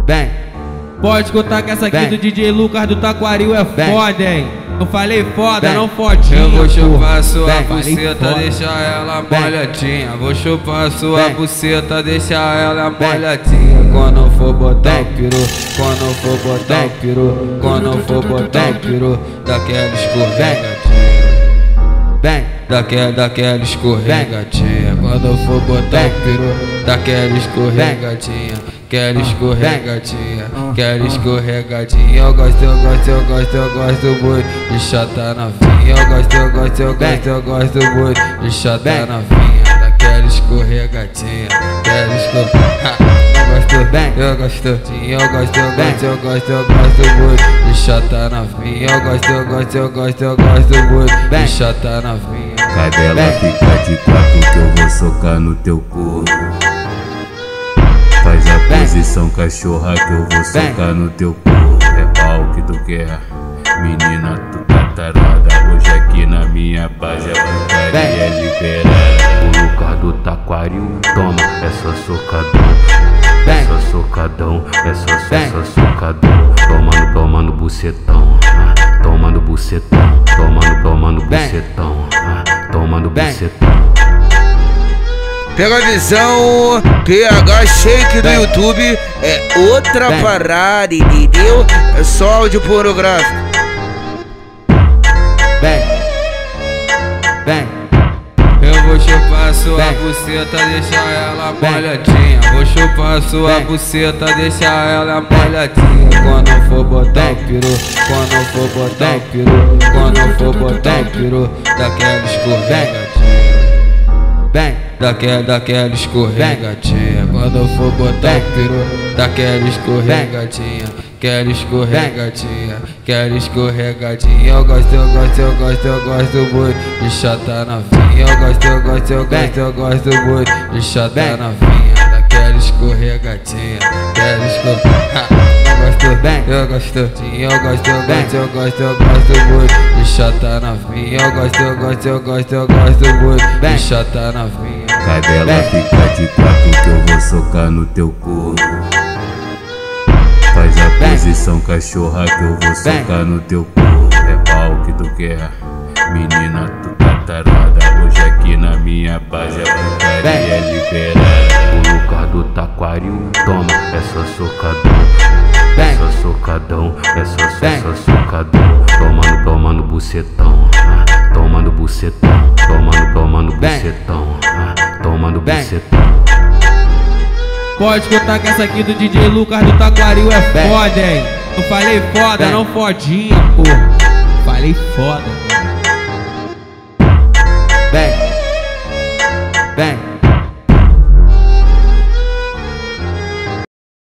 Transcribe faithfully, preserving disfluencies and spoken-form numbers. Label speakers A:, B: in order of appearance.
A: Vem.
B: Pode escutar que essa aqui
A: Vem.
B: do D J Lucas do Taquaril é
A: Vem.
B: foda, hein? Eu falei foda,
A: Vem.
B: não fodinha.
C: Eu vou chupar sua
A: Vem.
C: buceta,
B: Falei
C: deixar ela
A: Vem.
C: molhadinha. Vou chupar sua
A: Vem.
C: buceta, deixar ela
A: Vem.
C: molhadinha. Quando for botar
A: Vem.
C: o peru, quando for botar
A: Vem.
C: o peru, quando for botar o peru, daquela escorregadinha.
A: Vem.
C: Daquela, daquela escorregadinha. Quando for botar
A: Vem.
C: o peru, daquela escorregadinha. Quero escorregadinha, quero escorregadinha. Eu gosto, eu gosto, eu gosto, eu gosto muito de chata novinha. Eu gosto, eu gosto, eu gosto, eu gosto muito de chata novinha. Daquela escorregadinha, quero escorregadinha. Eu gosto,
A: Vem.
C: eu gosto, sim, eu gosto, eu gosto, eu gosto, eu gosto muito de chata novinha. Eu gosto, eu gosto, eu gosto, eu gosto muito de chata novinha.
D: Cadela,
A: Vem.
D: fica de quatro que eu vou socar no teu corpo. Faz a
A: Vem.
D: posição cachorra que eu vou socar no teu corpo. É pau que tu quer, menina, tu tá tarada. Hoje aqui na minha base a putaria é liberada. O Lucas do Taquaril, toma, é só socadão. É
A: Vem.
D: só socadão, é só, só,
A: Vem.
D: só socadão. Tomando, tomando bucetão, ah, tomando bucetão. Tomando, tomando
A: Vem.
D: bucetão, ah, tomando
A: Vem.
D: bucetão.
E: Pega a visão, P H Shake do
A: Vem.
E: YouTube é outra
A: Vem.
E: parada, entendeu? É só áudio pornográfico.
A: Vem. Vem.
C: Eu vou chupar sua
A: Vem.
C: buceta, deixar ela
A: Vem.
C: molhadinha. Vou chupar sua
A: Vem.
C: buceta, deixar ela molhadinha. Quando for botar o
A: Vem.
C: peru, quando for botar
A: Vem.
C: o peru, quando for botar o peru, daquela escorregadinha.
A: Vem.
C: Daquela, daquela escorregadinha. Quando for botar
A: Vem.
C: o peru, daquela escorregadinha. Quero escorregadinha, quero escorregadinha. Eu gosto, eu gosto, eu gosto, eu gosto muito de chata novinha. Eu gosto, eu gosto, eu
A: Vem.
C: gosto, eu gosto muito de chata
A: Vem.
C: novinha. Daquela escorregadinha, quero escorregadinha. Eu gosto,
A: Vem.
C: eu gosto, sim, eu gosto, eu
A: Vem.
C: gosto, eu gosto, eu gosto muito de chata novinha. Eu gosto, eu gosto, eu gosto, eu gosto muito
A: Vem.
C: de chata novinha.
D: Cadela,
A: Vem.
D: fica de quatro que eu vou socar no teu corpo. Faz a
A: Vem.
D: posição cachorra que eu vou
A: Vem.
D: socar no teu corpo. É pau que tu quer, menina, tu tá tarada. Hoje aqui na minha base a putaria
A: Vem.
D: é liberada. O Lucas do Taquaril, toma, é só socadão. É
A: Vem.
D: só socadão, é só, só,
A: Vem.
D: só socadão. Tomando, tomando bucetão, ah, tomando bucetão. Tomando, tomando
A: Vem.
D: bucetão, ah, tomando
A: Vem.
D: bucetão.
B: Pode escutar que essa aqui do D J Lucas do Taquaril é
A: Vem.
B: foda, hein? Eu falei foda,
A: Vem.
B: não fodinha, porra. Falei foda.
A: Vem. Vem.